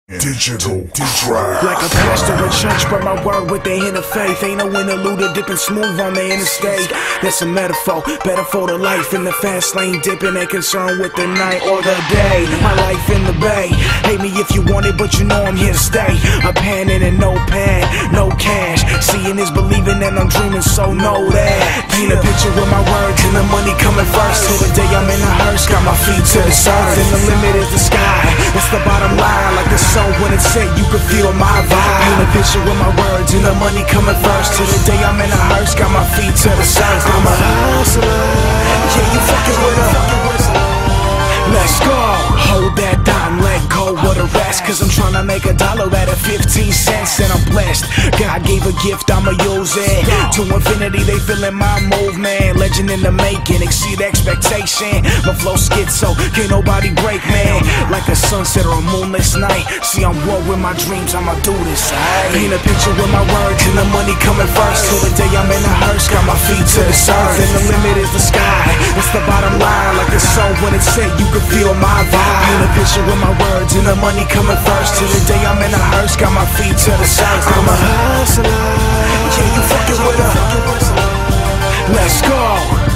Digital trash. Like a pastor at church, spread my word with the hint of faith. Ain't no interlude dipping smooth on the interstate. That's a metaphor, better for the life in the fast lane, dipping. Ain't concerned with the night or the day. My life in the bay. Hate me if you want it, but you know I'm here to stay. A pen and a notepad, no cash. Seeing is believing, and I'm dreaming, so know that. Paint a picture with my words and the money coming first. Till the day I'm in a hearse, got my feet to the earth, and the limit is the sky. That's the bottom line, like the sun when it's set, you can feel my vibe. Paint a picture with my words and the money coming first. Till the day I'm in a hearse, got my feet to the earth. I'm a hustler, yeah, you fucking with her. Let's go. Hold that dime, let go of the rest. Cause I'm tryna make $1 out of 15 cents. And I'm blessed, God gave a gift, I'ma use it. To infinity, they feeling my movement. Legend in the making, exceed expectation. My flow schizo, can't nobody break, man. Like a sunset or a moonless night. See, I'm war with my dreams, I'ma do this. Paint a picture with my words and the money coming first. Till the day I'm in a hearse, got my feet to the earth, and the limit is the sky. That's the bottom line, like the sun when it's set, you can feel my vibe. Paint a picture with my words and the money coming first. Till the day I'm in a hearse, got my feet to the earth. I'm a hustler, yeah, you fucking with her. Let's go.